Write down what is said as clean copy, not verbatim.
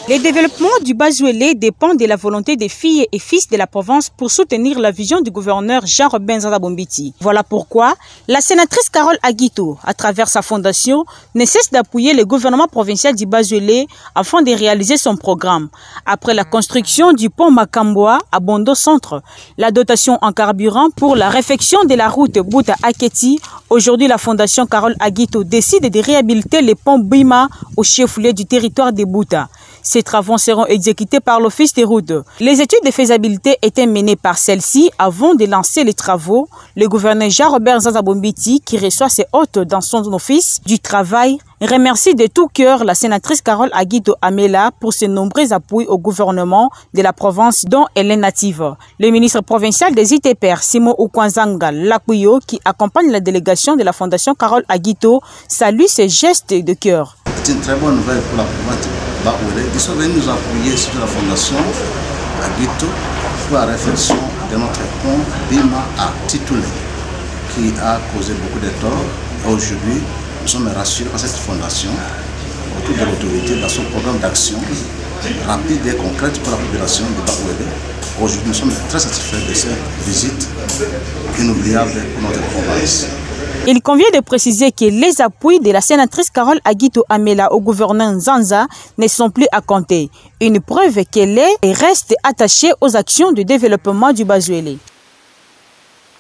Le développement du Bazuélé dépend de la volonté des filles et fils de la province pour soutenir la vision du gouverneur Jean-Robert Nzanza Bombiti. Voilà pourquoi la sénatrice Carole Aguito, à travers sa fondation, ne cesse d'appuyer le gouvernement provincial du Bazuélé afin de réaliser son programme. Après la construction du pont Makamboa à Bondo Centre, la dotation en carburant pour la réfection de la route Bouta-Aketi, aujourd'hui la fondation Carole Aguito décide de réhabiliter le pont Bima au chef-lieu du territoire de Bouta. Ces travaux seront exécutés par l'Office des routes. Les études de faisabilité étaient menées par celle-ci avant de lancer les travaux. Le gouverneur Jean-Robert Nzanza Bombiti, qui reçoit ses hôtes dans son office du travail, remercie de tout cœur la sénatrice Carole Aguito Amela pour ses nombreux appuis au gouvernement de la province dont elle est native. Le ministre provincial des ITPR, Simon Ukwanzanga Lakuyo, qui accompagne la délégation de la fondation Carole Aguito, salue ces gestes de cœur. C'est une très bonne nouvelle pour la province de Baoulé. Ils sont venus nous appuyer sur la fondation Aguito pour la réflexion de notre pont Bima à Titoulé, qui a causé beaucoup de torts. Aujourd'hui, nous sommes rassurés par cette fondation autour de l'autorité dans son programme d'action rapide et concrète pour la population de Baoulé. Aujourd'hui, nous sommes très satisfaits de cette visite inoubliable pour notre province. Il convient de préciser que les appuis de la sénatrice Carole Aguito Amela au gouverneur Nzanza ne sont plus à compter. Une preuve qu'elle est et reste attachée aux actions de développement du Bazuélé.